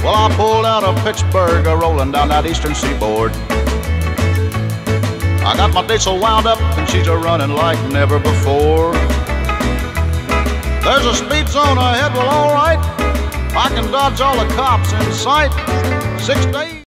Well, I pulled out of Pittsburgh, rolling down that eastern seaboard. I got my diesel wound up and she's a-running like never before. There's a speed zone ahead, well, all right. I can dodge all the cops in sight. 6 days.